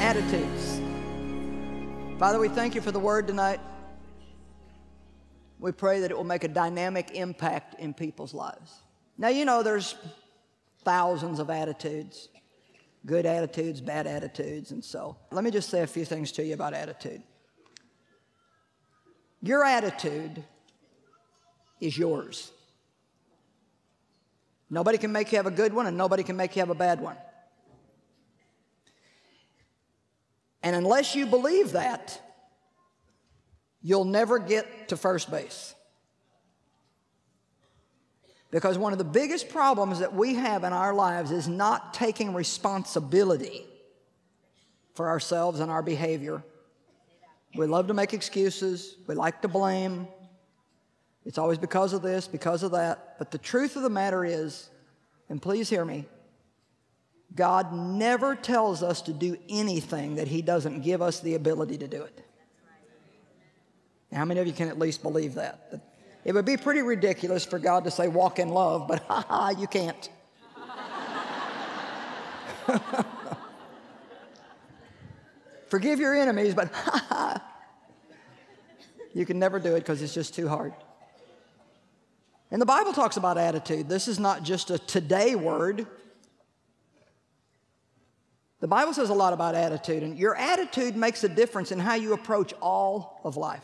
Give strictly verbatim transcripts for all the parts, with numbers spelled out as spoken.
attitudes. Father, we thank you for the word tonight. We pray that it will make a dynamic impact in people's lives. Now, you know, there's thousands of attitudes, good attitudes, bad attitudes, and so let me just say a few things to you about attitude. Your attitude is yours. Nobody can make you have a good one, and nobody can make you have a bad one. And unless you believe that, you'll never get to first base. Because one of the biggest problems that we have in our lives is not taking responsibility for ourselves and our behavior. We love to make excuses. We like to blame. It's always because of this, because of that. But the truth of the matter is, and please hear me, God never tells us to do anything that He doesn't give us the ability to do it. Now, how many of you can at least believe that? It would be pretty ridiculous for God to say, walk in love, but ha ha, you can't. Forgive your enemies, but ha ha. You can never do it because it's just too hard. And the Bible talks about attitude. This is not just a today word. The Bible says a lot about attitude, and your attitude makes a difference in how you approach all of life.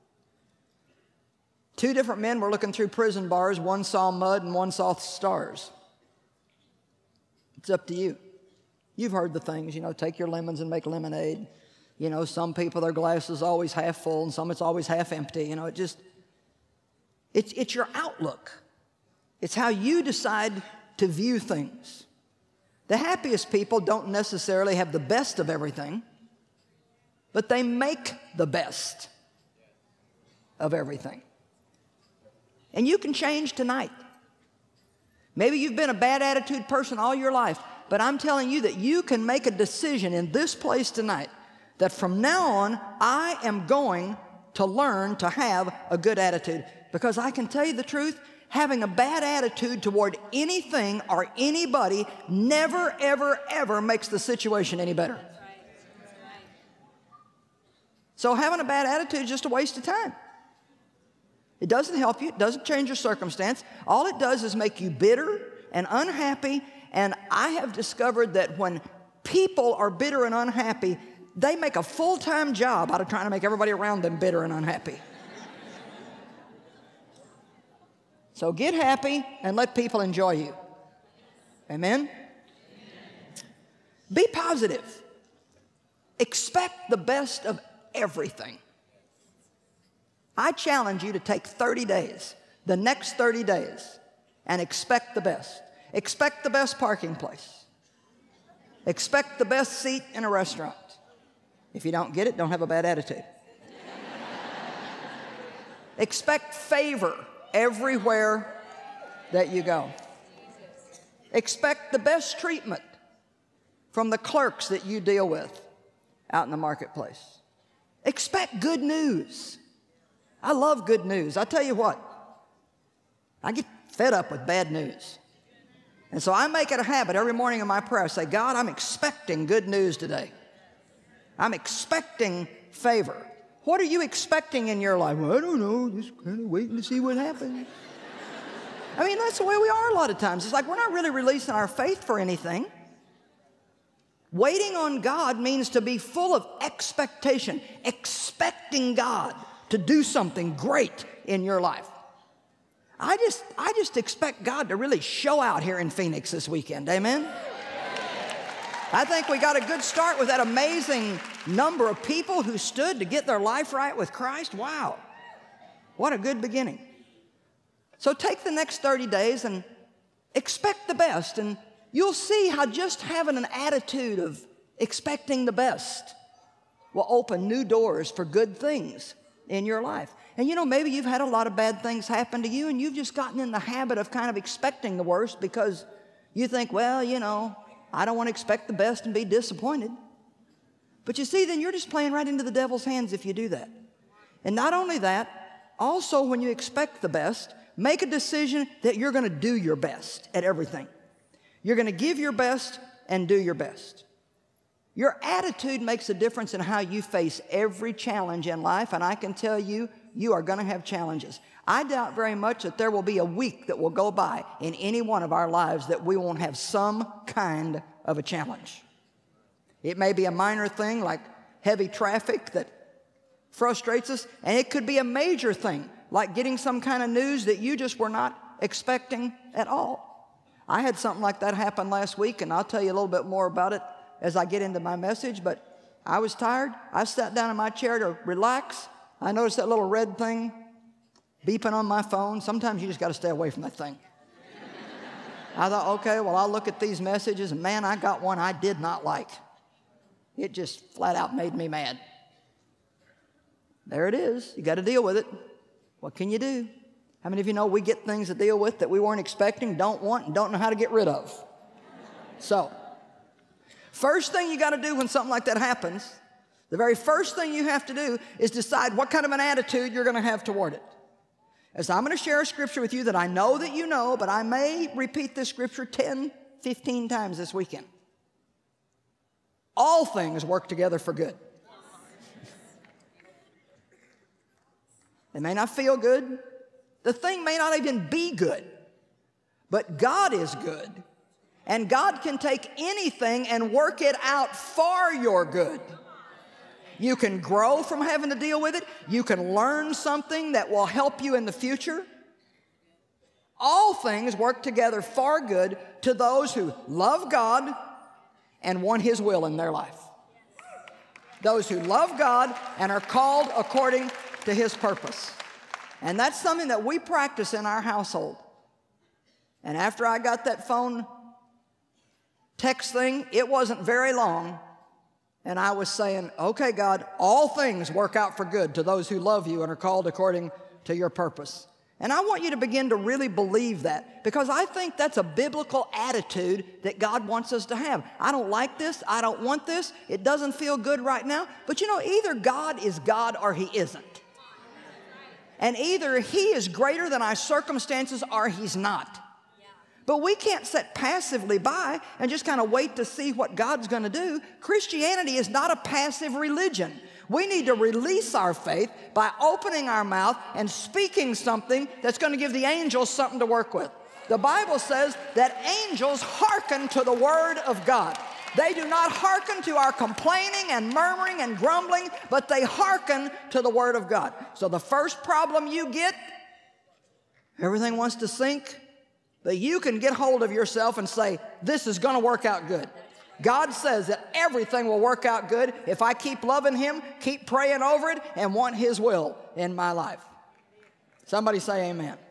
Two different men were looking through prison bars. One saw mud and one saw stars. It's up to you. You've heard the things, you know, take your lemons and make lemonade. You know, some people, their glass is always half full, and some it's always half empty. You know, it just, it's, it's your outlook. It's how you decide to view things. The happiest people don't necessarily have the best of everything, but they make the best of everything. And you can change tonight. Maybe you've been a bad attitude person all your life, but I'm telling you that you can make a decision in this place tonight that from now on, I am going to learn to have a good attitude. Because I can tell you the truth, having a bad attitude toward anything or anybody never, ever, ever makes the situation any better. So having a bad attitude is just a waste of time. It doesn't help you. It doesn't change your circumstance. All it does is make you bitter and unhappy. And I have discovered that when people are bitter and unhappy, they make a full-time job out of trying to make everybody around them bitter and unhappy. So get happy and let people enjoy you. Amen? Amen? Be positive. Expect the best of everything. I challenge you to take thirty days, the next thirty days, and expect the best. Expect the best parking place. Expect the best seat in a restaurant. If you don't get it, don't have a bad attitude. Expect favor everywhere that you go. Expect the best treatment from the clerks that you deal with out in the marketplace. Expect good news. I love good news. I tell you what, I get fed up with bad news. And so I make it a habit every morning in my prayer. I say, God, I'm expecting good news today. I'm expecting favor. What are you expecting in your life? Well, I don't know, just kind of waiting to see what happens. I mean, that's the way we are a lot of times. It's like we're not really releasing our faith for anything. Waiting on God means to be full of expectation, expecting God to do something great in your life. I just, I just expect God to really show out here in Phoenix this weekend, amen? I think we got a good start with that amazing number of people who stood to get their life right with Christ. Wow, what a good beginning. So take the next thirty days and expect the best, and you'll see how just having an attitude of expecting the best will open new doors for good things in your life. And you know, maybe you've had a lot of bad things happen to you, and you've just gotten in the habit of kind of expecting the worst because you think, well, you know, I don't want to expect the best and be disappointed. But you see, then you're just playing right into the devil's hands if you do that. And not only that, also when you expect the best, make a decision that you're going to do your best at everything. You're going to give your best and do your best. Your attitude makes a difference in how you face every challenge in life, and I can tell you, you are going to have challenges. I doubt very much that there will be a week that will go by in any one of our lives that we won't have some kind of a challenge. It may be a minor thing like heavy traffic that frustrates us, and it could be a major thing like getting some kind of news that you just were not expecting at all. I had something like that happen last week, and I'll tell you a little bit more about it as I get into my message, but I was tired. I sat down in my chair to relax. I noticed that little red thing beeping on my phone. Sometimes you just got to stay away from that thing. I thought, okay, well, I'll look at these messages, and man, I got one I did not like. It just flat out made me mad. There it is. You got to deal with it. What can you do? How many of you know we get things to deal with that we weren't expecting, don't want, and don't know how to get rid of? So, first thing you got to do when something like that happens, the very first thing you have to do is decide what kind of an attitude you're going to have toward it. As I'm going to share a scripture with you that I know that you know, but I may repeat this scripture ten, fifteen times this weekend. All things work together for good. It may not feel good. The thing may not even be good. But God is good. And God can take anything and work it out for your good. You can grow from having to deal with it. You can learn something that will help you in the future. All things work together for good to those who love God and want His will in their life. Those who love God and are called according to His purpose. And that's something that we practice in our household. And after I got that phone text thing, it wasn't very long, and I was saying, okay, God, all things work out for good to those who love you and are called according to your purpose. And I want you to begin to really believe that, because I think that's a biblical attitude that God wants us to have. I don't like this. I don't want this. It doesn't feel good right now. But you know, either God is God or He isn't. And either He is greater than our circumstances or He's not. But we can't sit passively by and just kind of wait to see what God's going to do. Christianity is not a passive religion. We need to release our faith by opening our mouth and speaking something that's going to give the angels something to work with. The Bible says that angels hearken to the word of God. They do not hearken to our complaining and murmuring and grumbling, but they hearken to the word of God. So the first problem you get, everything wants to sink, but you can get hold of yourself and say, this is going to work out good. God says that everything will work out good if I keep loving Him, keep praying over it, and want His will in my life. Somebody say amen. Amen.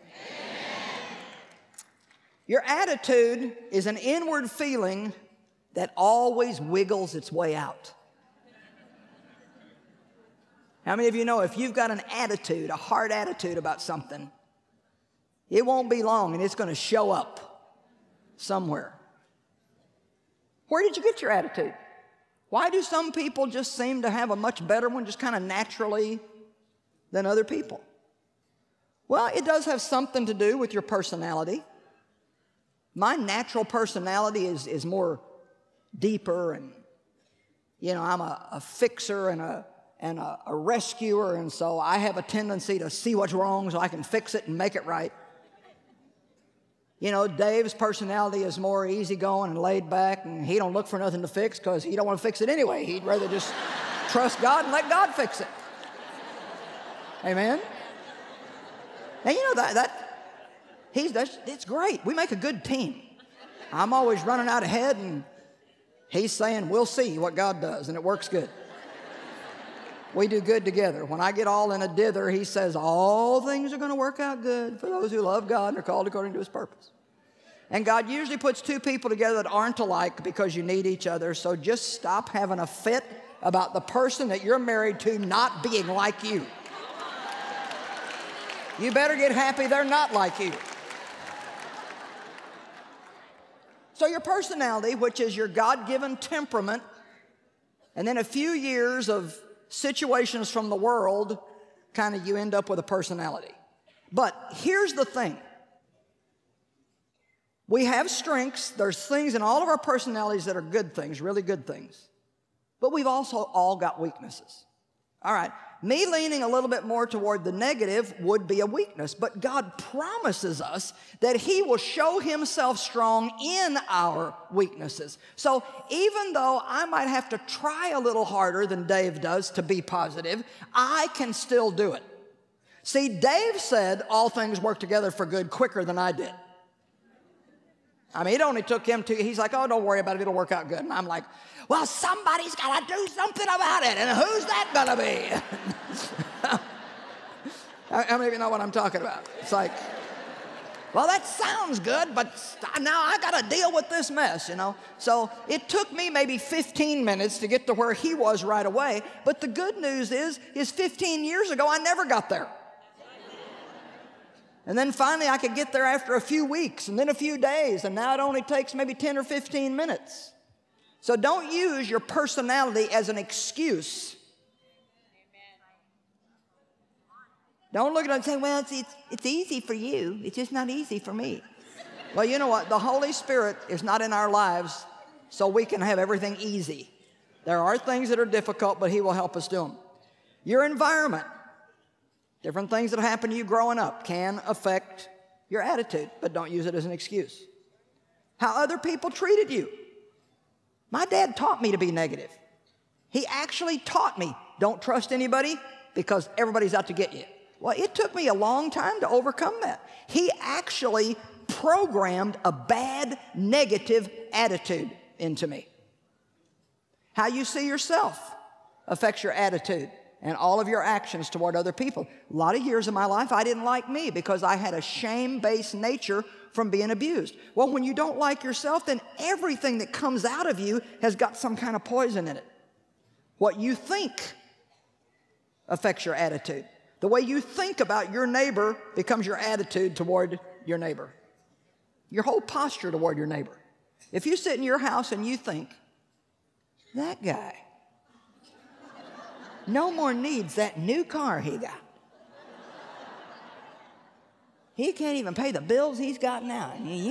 Your attitude is an inward feeling that always wiggles its way out. How many of you know if you've got an attitude, a hard attitude about something, it won't be long and it's going to show up somewhere. Where did you get your attitude? Why do some people just seem to have a much better one just kind of naturally than other people? Well, it does have something to do with your personality. My natural personality is, is more deeper, and, you know, I'm a, a fixer and, a, and a, a rescuer, and so I have a tendency to see what's wrong so I can fix it and make it right. You know, Dave's personality is more easygoing and laid back, and he don't look for nothing to fix because he don't want to fix it anyway. He'd rather just trust God and let God fix it. Amen? And you know, that, that he's, that's, it's great. We make a good team. I'm always running out ahead, and he's saying, we'll see what God does, and it works good. We do good together. When I get all in a dither, he says, all things are going to work out good for those who love God and are called according to His purpose. And God usually puts two people together that aren't alike because you need each other. So just stop having a fit about the person that you're married to not being like you. You better get happy they're not like you. So your personality, which is your God-given temperament, and then a few years of situations from the world, kind of you end up with a personality. But here's the thing. We have strengths. There's things in all of our personalities that are good things, really good things. But we've also all got weaknesses. All right, me leaning a little bit more toward the negative would be a weakness, but God promises us that He will show Himself strong in our weaknesses. So even though I might have to try a little harder than Dave does to be positive, I can still do it. See, Dave said all things work together for good quicker than I did. I mean, it only took him two, he's like, oh, don't worry about it, it'll work out good. And I'm like, well, somebody's got to do something about it, and who's that going to be? How many of you know what I'm talking about? It's like, well, that sounds good, but now I got to deal with this mess, you know? So it took me maybe fifteen minutes to get to where he was right away, but the good news is, is fifteen years ago, I never got there. And then finally I could get there after a few weeks and then a few days, and now it only takes maybe ten or fifteen minutes. So don't use your personality as an excuse. Don't look at it and say, well, it's, it's, it's easy for you. It's just not easy for me. Well, you know what? The Holy Spirit is not in our lives so we can have everything easy. There are things that are difficult, but He will help us do them. Your environment. Different things that happen to you growing up can affect your attitude, but don't use it as an excuse. How other people treated you. My dad taught me to be negative. He actually taught me, don't trust anybody because everybody's out to get you. Well, it took me a long time to overcome that. He actually programmed a bad, negative attitude into me. How you see yourself affects your attitude and all of your actions toward other people. A lot of years of my life, I didn't like me because I had a shame-based nature from being abused. Well, when you don't like yourself, then everything that comes out of you has got some kind of poison in it. What you think affects your attitude. The way you think about your neighbor becomes your attitude toward your neighbor. Your whole posture toward your neighbor. If you sit in your house and you think, that guy no more needs that new car he got. He can't even pay the bills he's got now.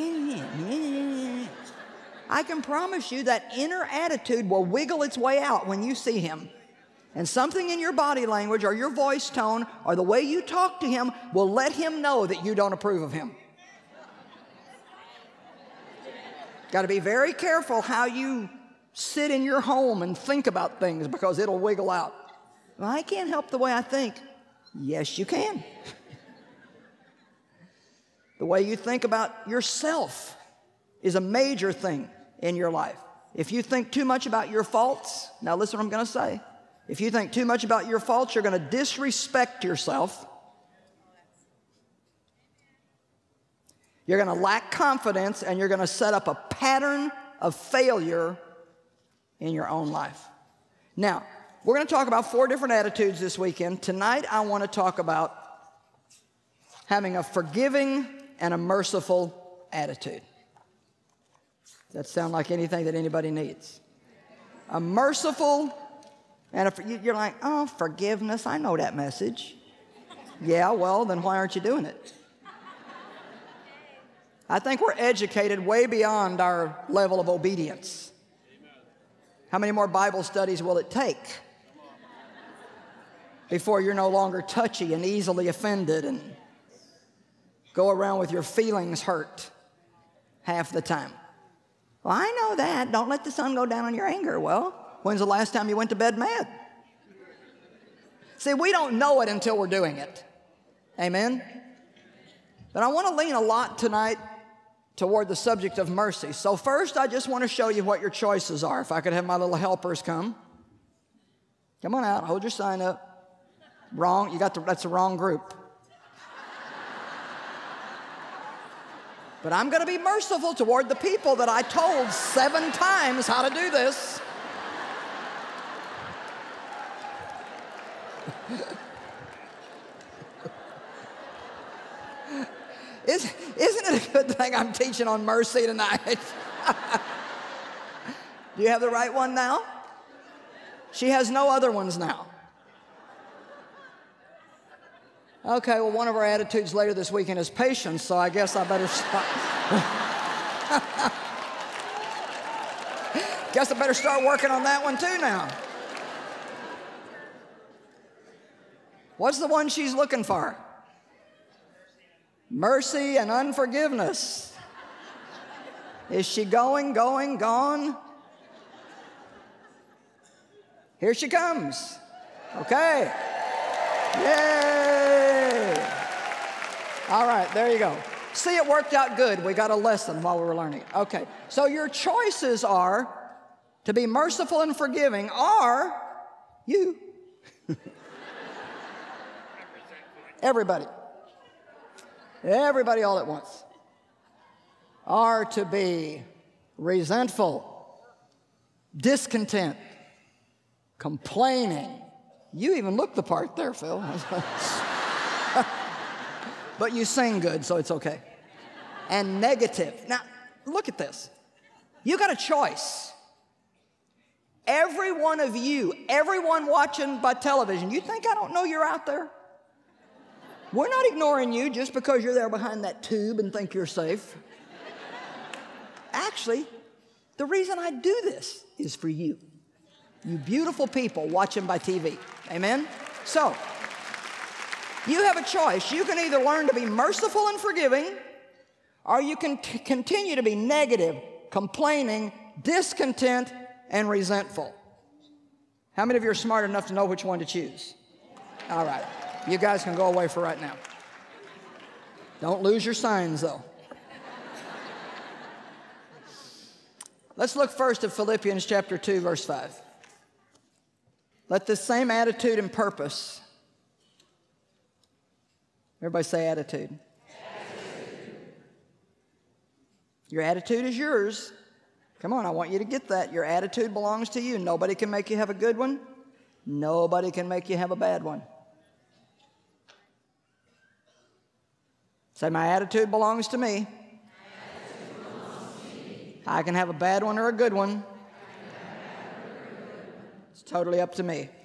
I can promise you that inner attitude will wiggle its way out when you see him. And something in your body language or your voice tone or the way you talk to him will let him know that you don't approve of him. Got to be very careful how you sit in your home and think about things because it'll wiggle out. Well, I can't help the way I think. Yes, you can. The way you think about yourself is a major thing in your life. If you think too much about your faults, now listen what I'm going to say. If you think too much about your faults, you're going to disrespect yourself. You're going to lack confidence, and you're going to set up a pattern of failure in your own life. Now, we're going to talk about four different attitudes this weekend. Tonight, I want to talk about having a forgiving and a merciful attitude. Does that sound like anything that anybody needs? A merciful and a, you're like, oh, forgiveness, I know that message. Yeah, well, then why aren't you doing it? I think we're educated way beyond our level of obedience. How many more Bible studies will it take before you're no longer touchy and easily offended and go around with your feelings hurt half the time? Well, I know that. Don't let the sun go down on your anger. Well, when's the last time you went to bed mad? See, we don't know it until we're doing it. Amen? But I want to lean a lot tonight toward the subject of mercy. So first, I just want to show you what your choices are. If I could have my little helpers come. Come on out. Hold your sign up. Wrong. You got the, that's the wrong group. But I'm going to be merciful toward the people that I told seven times how to do this. Is, isn't it a good thing I'm teaching on mercy tonight? Do you have the right one now? She has no other ones now. Okay, well, one of our attitudes later this weekend is patience, so I guess I better stop. Guess I better start working on that one too now. What's the one she's looking for? Mercy and unforgiveness. Is she going, going, gone? Here she comes. Okay. Yay! All right, there you go. See, it worked out good. We got a lesson while we were learning it. Okay, so your choices are to be merciful and forgiving, or you. Everybody. Everybody all at once. Are to be resentful, discontent, complaining. You even look the part there, Phil. But you sing good, so it's okay. And negative. Now, look at this. You got a choice. Every one of you, everyone watching by television, you think I don't know you're out there? We're not ignoring you just because you're there behind that tube and think you're safe. Actually, the reason I do this is for you. You beautiful people watching by T V. Amen? So, you have a choice. You can either learn to be merciful and forgiving, or you can t- continue to be negative, complaining, discontent, and resentful. How many of you are smart enough to know which one to choose? All right. You guys can go away for right now. Don't lose your signs, though. Let's look first at Philippians chapter two, verse five. Let this same attitude and purpose. Everybody say attitude. Attitude. Your attitude is yours. Come on, I want you to get that. Your attitude belongs to you. Nobody can make you have a good one. Nobody can make you have a bad one. Say, my attitude belongs to me. Attitude belongs to me. I can have a bad one or a good one. It's totally up to me.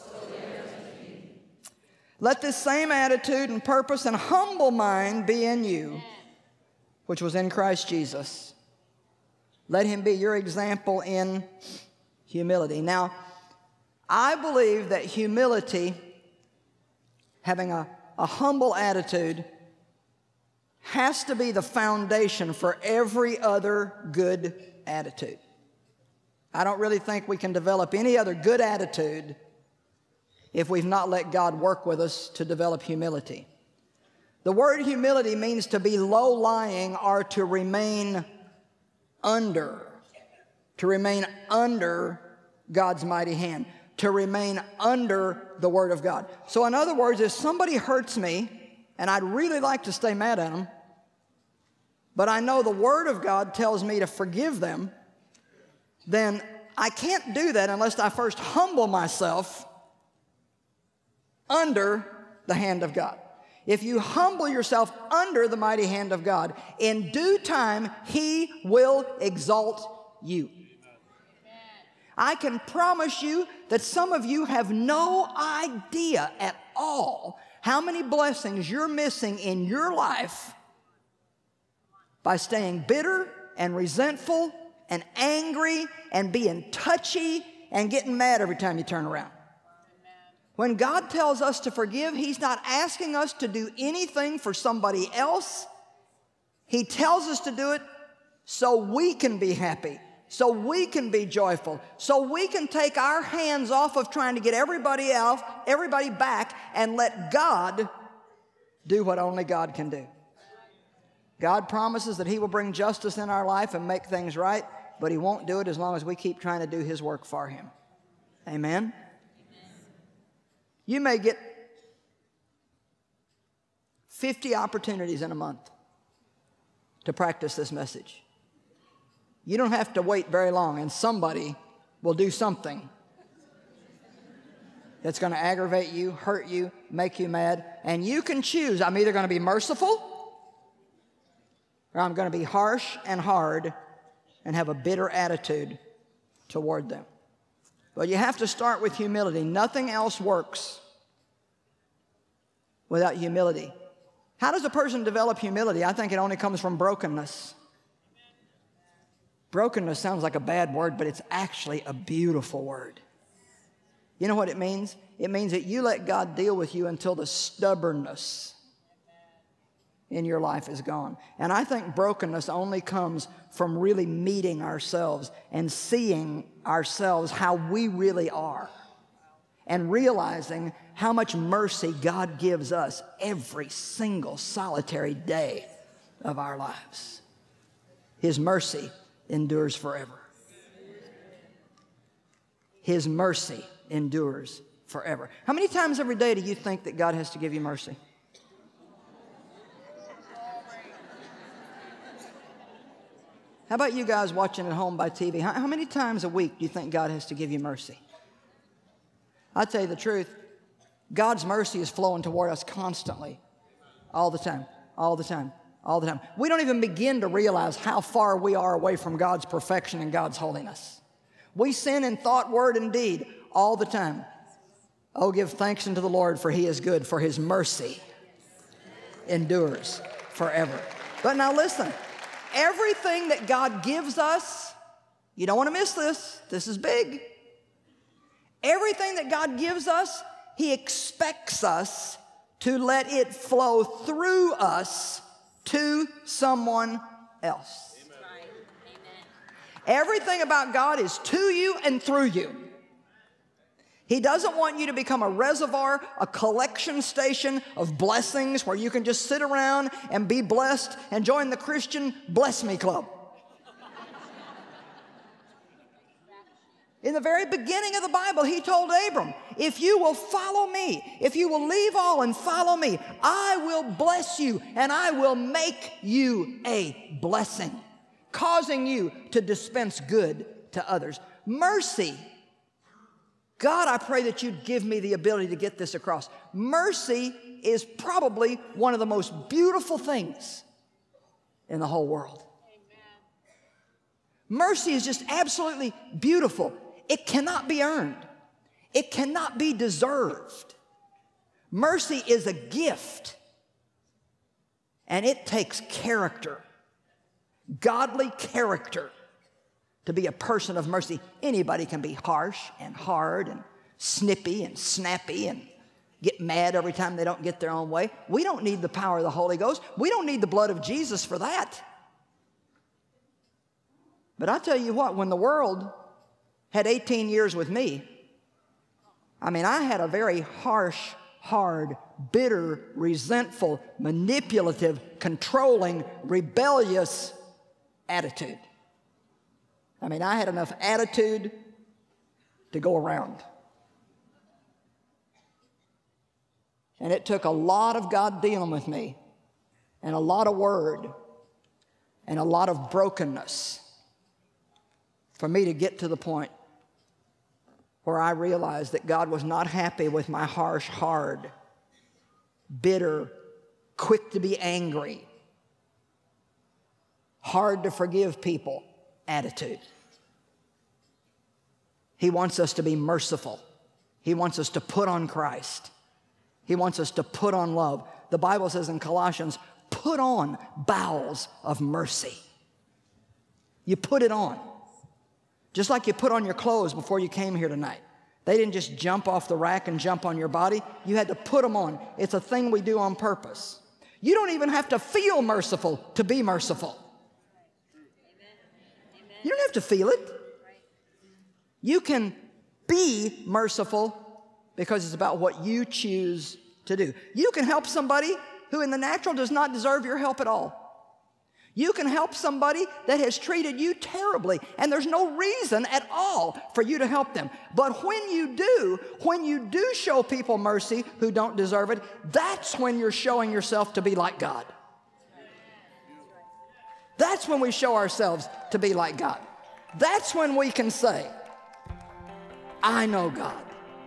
Let this same attitude and purpose and humble mind be in you, which was in Christ Jesus. Let him be your example in humility. Now, I believe that humility, having a, a humble attitude, has to be the foundation for every other good attitude. I don't really think we can develop any other good attitude if we've not let God work with us to develop humility. The word humility means to be low-lying or to remain under, to remain under God's mighty hand, to remain under the Word of God. So in other words, if somebody hurts me, and I'd really like to stay mad at them, but I know the Word of God tells me to forgive them, then I can't do that unless I first humble myself under the hand of God. If you humble yourself under the mighty hand of God, in due time, He will exalt you. I can promise you that some of you have no idea at all how many blessings you're missing in your life by staying bitter and resentful and angry and being touchy and getting mad every time you turn around. When God tells us to forgive, He's not asking us to do anything for somebody else. He tells us to do it so we can be happy, so we can be joyful, so we can take our hands off of trying to get everybody else, everybody back, and let God do what only God can do. God promises that He will bring justice in our life and make things right, but He won't do it as long as we keep trying to do His work for Him. Amen? You may get fifty opportunities in a month to practice this message. You don't have to wait very long, and somebody will do something that's going to aggravate you, hurt you, make you mad, and you can choose. I'm either going to be merciful or I'm going to be harsh and hard and have a bitter attitude toward them. But you have to start with humility. Nothing else works without humility. How does a person develop humility? I think it only comes from brokenness. Brokenness sounds like a bad word, but it's actually a beautiful word. You know what it means? It means that you let God deal with you until the stubbornness in your life is gone. And I think brokenness only comes from really meeting ourselves and seeing ourselves how we really are, and realizing how much mercy God gives us every single solitary day of our lives. His mercy endures forever. His mercy endures forever. How many times every day do you think that God has to give you mercy? How about you guys watching at home by T V? How, how many times a week do you think God has to give you mercy? I'll tell you the truth. God's mercy is flowing toward us constantly, all the time, all the time, all the time. We don't even begin to realize how far we are away from God's perfection and God's holiness. We sin in thought, word, and deed all the time. Oh, give thanks unto the Lord, for He is good, for His mercy endures forever. But now listen, everything that God gives us, you don't want to miss this, this is big. Everything that God gives us, He expects us to let it flow through us to someone else. Amen. Everything about God is to you and through you. He doesn't want you to become a reservoir, a collection station of blessings where you can just sit around and be blessed and join the Christian Bless Me Club. In the very beginning of the Bible, He told Abram, if you will follow me, if you will leave all and follow me, I will bless you and I will make you a blessing, causing you to dispense good to others. Mercy. God, I pray that you'd give me the ability to get this across. Mercy is probably one of the most beautiful things in the whole world. Mercy is just absolutely beautiful. It cannot be earned. It cannot be deserved. Mercy is a gift, and it takes character, godly character, to be a person of mercy. Anybody can be harsh and hard and snippy and snappy and get mad every time they don't get their own way. We don't need the power of the Holy Ghost. We don't need the blood of Jesus for that. But I tell you what, when the world had eighteen years with me, I mean, I had a very harsh, hard, bitter, resentful, manipulative, controlling, rebellious attitude. I mean, I had enough attitude to go around. And it took a lot of God dealing with me, and a lot of word, and a lot of brokenness for me to get to the point where I realized that God was not happy with my harsh, hard, bitter, quick to be angry, hard to forgive people attitude. He wants us to be merciful. He wants us to put on Christ. He wants us to put on love. The Bible says in Colossians, put on bowels of mercy. You put it on. Just like you put on your clothes before you came here tonight. They didn't just jump off the rack and jump on your body. You had to put them on. It's a thing we do on purpose. You don't even have to feel merciful to be merciful. You don't have to feel it. You can be merciful because it's about what you choose to do. You can help somebody who in the natural does not deserve your help at all. You can help somebody that has treated you terribly, and there's no reason at all for you to help them. But when you do, when you do show people mercy who don't deserve it, that's when you're showing yourself to be like God. That's when we show ourselves to be like God. That's when we can say, I know God.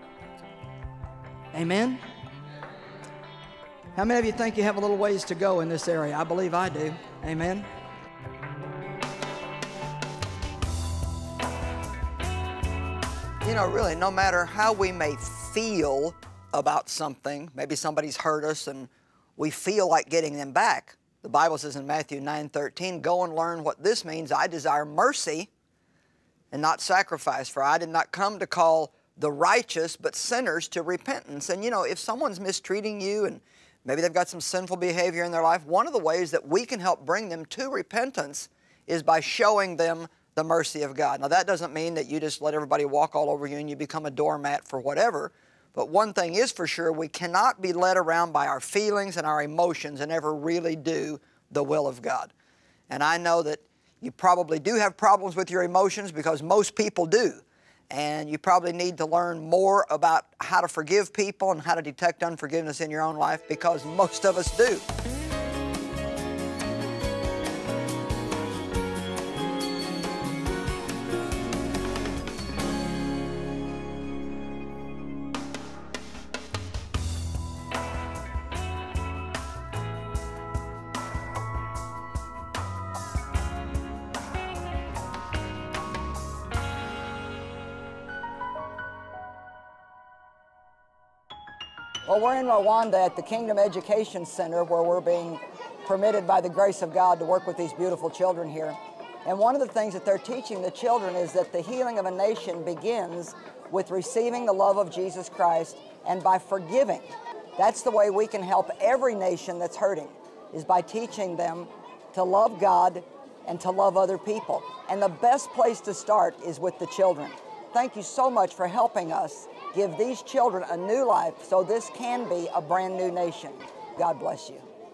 Amen? How many of you think you have a little ways to go in this area? I believe I do. Amen? You know, really, no matter how we may feel about something, maybe somebody's hurt us and we feel like getting them back, The Bible says in Matthew nine thirteen, go and learn what this means. I desire mercy and not sacrifice, for I did not come to call the righteous, but sinners to repentance. And you know, if someone's mistreating you and maybe they've got some sinful behavior in their life, one of the ways that we can help bring them to repentance is by showing them the mercy of God. Now, that doesn't mean that you just let everybody walk all over you and you become a doormat for whatever. But one thing is for sure, we cannot be led around by our feelings and our emotions and ever really do the will of God. And I know that you probably do have problems with your emotions, because most people do. And you probably need to learn more about how to forgive people and how to detect unforgiveness in your own life, because most of us do. Well, we're in Rwanda at the Kingdom Education Center, where we're being permitted by the grace of God to work with these beautiful children here. And one of the things that they're teaching the children is that the healing of a nation begins with receiving the love of Jesus Christ and by forgiving. That's the way we can help every nation that's hurting, is by teaching them to love God and to love other people. And the best place to start is with the children. Thank you so much for helping us give these children a new life so this can be a brand new nation. God bless you.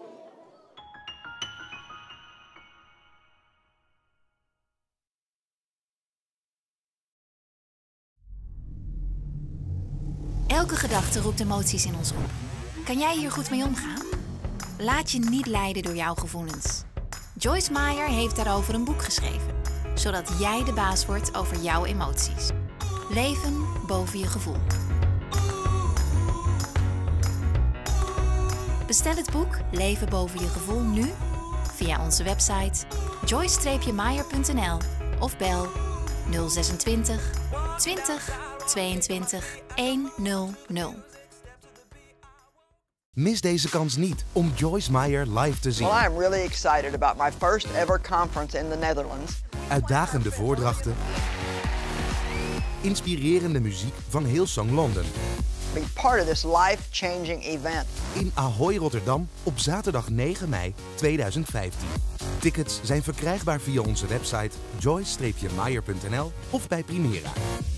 Elke gedachte roept emoties in ons op. Kan jij hier goed mee omgaan? Laat je niet leiden door jouw gevoelens. Joyce Meyer heeft daarover een boek geschreven, zodat jij de baas wordt over jouw emoties. Leven boven je gevoel. Bestel het boek Leven boven je gevoel nu via onze website joyce meyer punt n l of bel nul zesentwintig twintig tweeëntwintig honderd. Mis deze kans niet om Joyce Meyer live te zien. Well, I am really excited about my first ever conference in the Netherlands. Uitdagende voordrachten. Inspirerende muziek van Hillsong Londen. Be part of this life-changing event. In Ahoy, Rotterdam op zaterdag negen mei tweeduizend vijftien. Tickets zijn verkrijgbaar via onze website joyce meyer punt n l of bij Primera.